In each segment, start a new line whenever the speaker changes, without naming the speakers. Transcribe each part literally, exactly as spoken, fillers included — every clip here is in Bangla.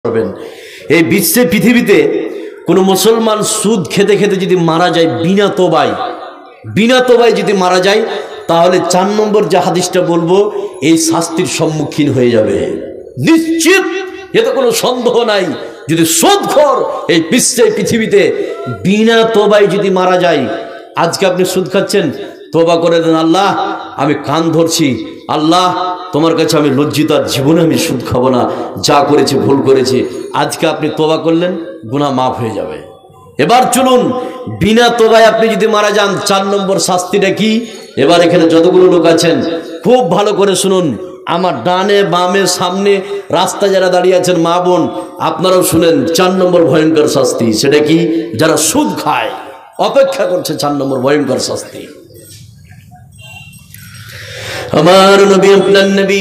করবেন। এই বিশ্বে পৃথিবীতে কোনো মুসলমান সুদ খেতে খেতে যদি মারা যায় বিনা তোবায় বিনা তোবায় যদি মারা যায় তাহলে চার নম্বর যে হাদিসটা বলবো এই শাস্তির সম্মুখীন হয়ে যাবে নিশ্চিত, এতে কোনো সন্দেহ নাই। যদি সুদখোর এই বিশ্বে পৃথিবীতে বিনা তোবায় যদি মারা যায়, আজকে আপনি সুদ খাচ্ছেন, তোবা করে দেন, আল্লাহ আমি কান ধরছি, আল্লাহ তোমার কাছে আমি লজ্জিত, আর জীবনে আমি সুদ খাবো না, যা করেছি ভুল করেছি। আজকে আপনি তোবা করলেন, গুনাহ মাফ হয়ে যাবে। এবার চলুন, বিনা তোবায় আপনি যদি মারা যান, চার নম্বর শাস্তিটা কি? এবার এখানে যতগুলো লোক আছেন খুব ভালো করে শুনুন, আমার ডানে বামে সামনে রাস্তা যারা দাঁড়িয়ে আছেন মা বোন, আপনারাও শুনেন। চার নম্বর ভয়ঙ্কর শাস্তি সেটা কি? যারা সুদ খায় অপেক্ষা করছে চার নম্বর ভয়ঙ্কর শাস্তি। আমার নবী, আপনার নবী,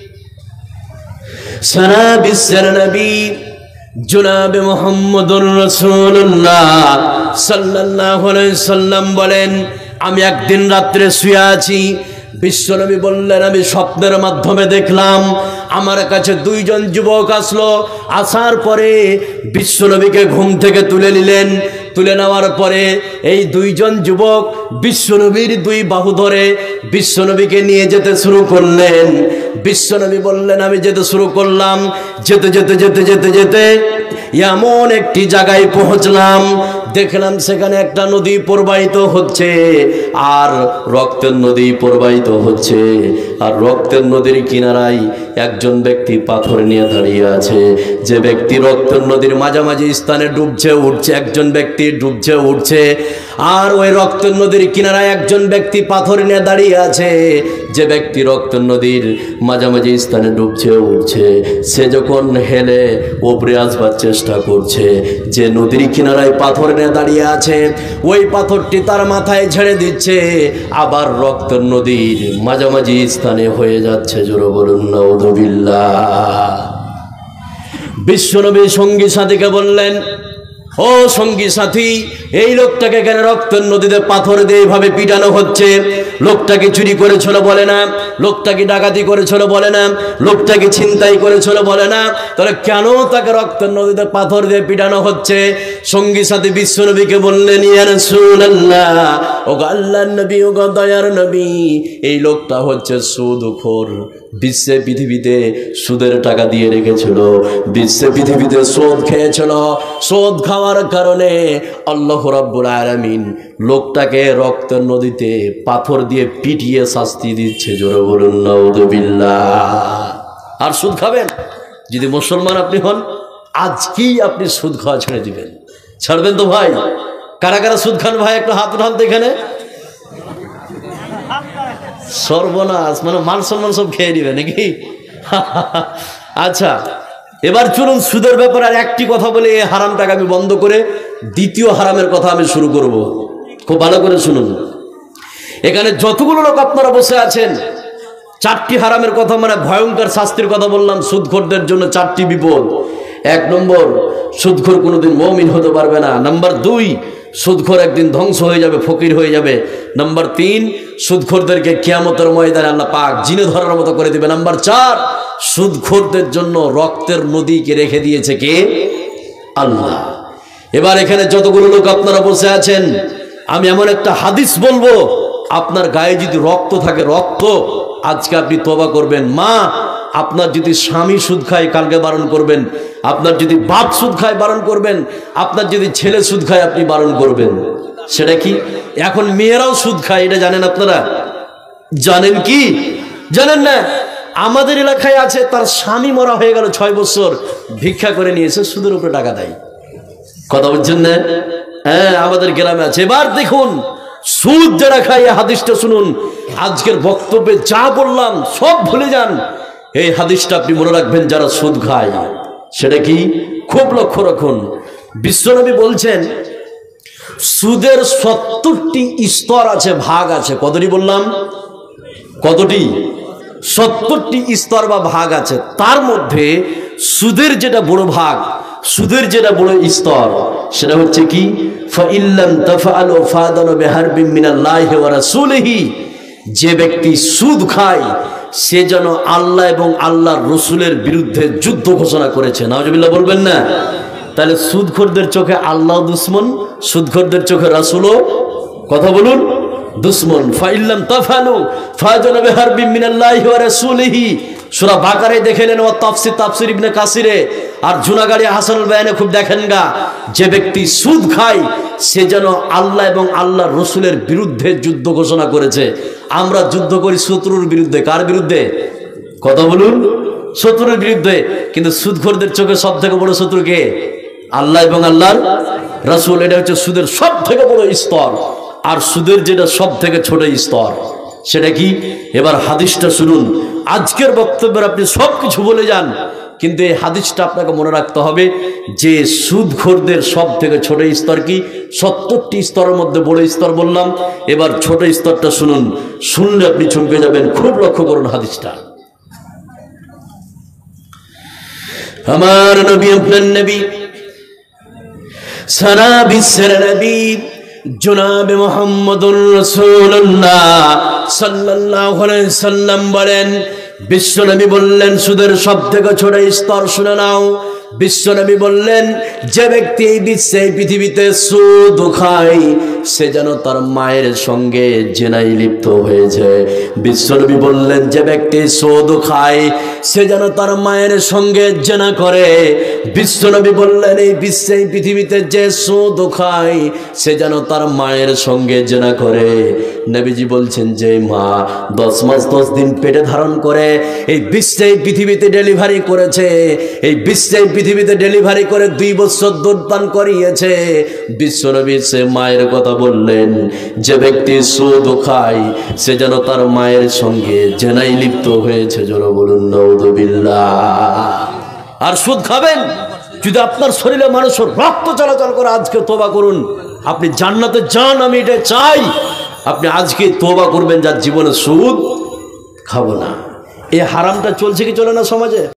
সারা বিশ্বের নবী জনাবে মুহাম্মদুর রাসূলুল্লাহ সাল্লাল্লাহু আলাইহি সাল্লাম বলেন, আমি একদিন রাত্রে শুয়ে আছি, বিশ্বনবী বললেন আমি স্বপ্নের মাধ্যমে দেখলাম আমার কাছে দুইজন যুবক আসলো। আসার পরে বিশ্বনবীকে ঘুম থেকে তুলে নিলেন। তুলে নেওয়ার পরে এই দুইজন যুবক বিশ্বনবীর দুই বাহু ধরে বিশ্বনবীকে নিয়ে যেতে শুরু করলেন। বিশ্বনবী বললেন আমি যেতে শুরু করলাম। যেতে যেতে যেতে যেতে যেতে এমন একটি জায়গায় পৌঁছলাম, দেখলাম সেখানে একটা নদী প্রবাহিত হচ্ছে, আর রক্তের নদী প্রবাহিত হচ্ছে, আর রক্তের নদীর কিনারায় একজন ব্যক্তি পাথর নিয়ে দাঁড়িয়ে আছে। যে ব্যক্তি রক্তের নদীর মাঝামাঝি স্থানে ডুবছে উঠছে, একজন ব্যক্তি ডুবছে উঠছে, আর ওই রক্তের নদীর কিনারায় একজন ব্যক্তি পাথর নিয়ে দাঁড়িয়ে আছে। যে ব্যক্তি রক্তের নদীর মাঝামাঝি স্থানে ডুবছে উঠছে, সে যখন হেলে ওপরে আসবার চেষ্টা করছে, যে নদীর কিনারায় পাথর নিয়ে দাঁড়িয়ে আছে ওই পাথরটি তার মাথায় ঝেড়ে দিচ্ছে, আবার রক্তের নদীর মাঝামাঝি স্থানে হয়ে যাচ্ছে। জোরে বলুন নাউযুবিল্লাহ। বিশ্বনবী সঙ্গী সাথীকে বললেন, ও সঙ্গী সাথী, এই লোকটাকে কেন রক্তের নদীতে পাথর দিয়ে এইভাবে পিটানো হচ্ছে? লোকটাকে চুরি করেছিল বলে না, লোকটাকে ডাকাতি করেছিল বলে না, লোকটাকে ছিনতাই করেছিল বলে না, তাহলে কেন তাকে রক্তের নদীতে পাথর দিয়ে পিটানো হচ্ছে? সঙ্গী সাথী বিশ্বনবীকে বললেন, ইয়া রাসূলুল্লাহ, ও আল্লাহর নবী, ও দয়ার নবী, এই লোকটা হচ্ছে সুদখোর। বিশ্বে পৃথিবীতে সুদের টাকা দিয়ে রেখেছিল, বিশ্বে পৃথিবীতে সুদ খেয়েছিল। সুদ খাওয়ার কারণে আল্লাহ রাব্বুল আলামিন লোকটাকে রক্তের নদীতে পাথর দিয়ে পিটিয়ে শাস্তি দিচ্ছে। জোরে বলুন নাউযুবিল্লাহ। আর সুদ খাবেন? যদি মুসলমান আপনি হন, আজকেই আপনি সুদ খাওয়া ছেড়ে দিবেন। ছাড়বেন তো ভাই? কারা কারা সুদ খান ভাই একটু হাত উঠান তো এখানে। সর্বনাশ, মানে মান সম্মান সব খেয়ে নিবে নাকি? আচ্ছা, এবার চলুন সুদের ব্যাপারে আর একটি কথা বলে এই হারাম টাকা আমি বন্ধ করে দ্বিতীয় হারামের কথা আমি শুরু করব। খুব ভালো করে শুনুন। এখানে যতগুলো লোক আপনারা বসে আছেন, চারটি হারামের কথা, মানে ভয়ঙ্কর শাস্তির কথা বললাম। সুদখোরদের জন্য চারটি বিপদ। এক নম্বর, সুদখোর কোনোদিন মুমিন হতে পারবে না। নাম্বার দুই, সুদখোর একদিন ধ্বংস হয়ে যাবে, ফকির হয়ে যাবে। নাম্বার তিন, সুদখোরদেরকে কিয়ামতের ময়দানে আল্লাহ পাক জিনে ধরার মতো করে দিবে। নাম্বার চার, সুদখোরদের জন্য রক্তের নদীকে রেখে দিয়েছে কে? আল্লাহ। এবার এখানে যতগুলো লোক আপনারা বসে আছেন, আমি এমন একটা হাদিস বলবো, আপনার গায়ে যদি রক্ত থাকে, রক্ত, আজকে আপনি তওবা করবেন। মা, আপনার যদি স্বামী সুদ খায় কালকে বারণ করবেন। আপনার যদি বাপ সুদ খায় বারণ করবেন। আপনার যদি ছেলে সুদ খায় আপনি বারণ করবেন। সেটা কি? এখন মেয়েরাও সুদ খায়, এটা জানেন আপনারা? জানেন কি? জানেন না? আমাদের এলাকায় আছে, তার স্বামী মরা হয়ে গেল ছয় বছর, ভিক্ষা করে নিয়েছে, সুদের উপরে টাকা দেয়। কথা বলছেন না? হ্যাঁ, আমাদের গ্রামে আছে। এবার দেখুন, সুদ যারা খায়, হাদিসটা শুনুন। আজকের বক্তব্যে যা বললাম সব ভুলে যান, এই হাদিসটা আপনি মনে রাখবেন। যারা সুদ খায় সেটা কি? খুব লক্ষ্য রাখুন। বিশ্বনবী বলছেন সুদের সত্তরটি স্তর আছে, ভাগ আছে। কতটি বললাম? কতটি? সত্তরটি স্তর বা ভাগ আছে। তার মধ্যে সুদের যেটা বড় ভাগ, সুদের যেটা বড় স্তর, সেটা হচ্ছে কি? ফাইল্লাম তাফআলু ফাদানু বিহারবিন মিনাল্লাহি ওয়া রাসূলিহি। যে ব্যক্তি সুদ খায় সে যেন আল্লাহ এবং আল্লাহর রসুলের বিরুদ্ধে যুদ্ধ ঘোষণা করেছে। নাউজুবিল্লাহ বলবেন না? তাহলে সুদখোরদের চোখে আল্লাহ দুশ্মন, সুদখোরদের চোখে রাসূলও কথা বলুন দুশ্মন। ফাইল্লাম তাফালু ফাজানা বিহারবিম মিনাল্লাহি ওয়া রাসূলিহি, সূরা বাকারায় দেখেলেন, ও তাফসীর তাফসীর ইবনে কাসিরে আর জুনাগাড়ি হাসানুল বায়ানে খুব দেখেন গা, যে ব্যক্তি সুদ খায় সে যেন আল্লাহ এবং আল্লাহর রসুলের বিরুদ্ধে যুদ্ধ ঘোষণা করেছে। আমরা যুদ্ধ করি শত্রুর বিরুদ্ধে। কার বিরুদ্ধে? কথা বলুন, শত্রুর বিরুদ্ধে। কিন্তু সুদখোরদের চোখে সব থেকে বড় শত্রু কে? আল্লাহ এবং আল্লাহর রাসূল। এটা হচ্ছে সুদের সব থেকে বড় স্তর। আর সুদের যেটা সব থেকে ছোট স্তর সেটা কি? এবার হাদিসটা শুনুন। আজকের বক্তব্যের আপনি সব কিছু বলে যান, কিন্তু এই হাদিসটা আপনাকে মনে রাখতে হবে যে সুদখোরদের সব থেকে ছোট স্তর কি? সত্তরটি স্তরের মধ্যে বড় স্তর বললাম। এবার ছোট স্তরটা শুনুন, শুনলে আপনি চমকে যাবেন। খুব লক্ষ্য করুন হাদিসটা। আমার নবী, আপনার নবী, সারা বিশ্বের নবী জনাবে মুহাম্মদুর রাসূলুল্লাহ সাল্লাল্লাহু আলাইহি সাল্লাম বলেন, বিশ্বনবী বললেন সুদের সব থেকে ছোট স্তর শুনে নাও। বিশ্বনবী বললেন, যে ব্যক্তি এই বিশ্বে পৃথিবীতে সুদ খায় সে যেন তার মায়ের সঙ্গে জেনায় লিপ্ত হয়েছে। বিশ্বনবী বললেন, যে ব্যক্তি সুদ খায় সে যেন তার মায়ের সঙ্গে জেনা করে। বিশ্বনবী বললেন, এই বিশ্বে পৃথিবীতে যে সুদ খায় সে যেন তার মায়ের সঙ্গে জেনা করে। নবীজি বলছেন, যে মা দশ মাস দশ দিন পেটে ধারণ করে এই বিশ্বে পৃথিবীতে ডেলিভারি করেছে, এই বিশ্বে পৃথিবীতে ডেলিভারি করে দুই বছর দুধ পান করিয়েছে, বিশ্বনবী সে মায়ের কথা বললেন, যে ব্যক্তি সুদ খায় সে যেন তার মায়ের সঙ্গে জেনায় লিপ্ত হয়েছে। জোরে বলুন নাউযুবিল্লাহ। আর সুদ খাবেন যদি আপনার শরীরে মানুষের রক্ত চলাচল করে, আজকে তওবা করুন। আপনি জান্নাতে যান, আমি এটা চাই। আপনি আজকে তওবা করবেন, যার জীবনে সুদ খাবো না। এই হারামটা চলছে কি চলে না সমাজে?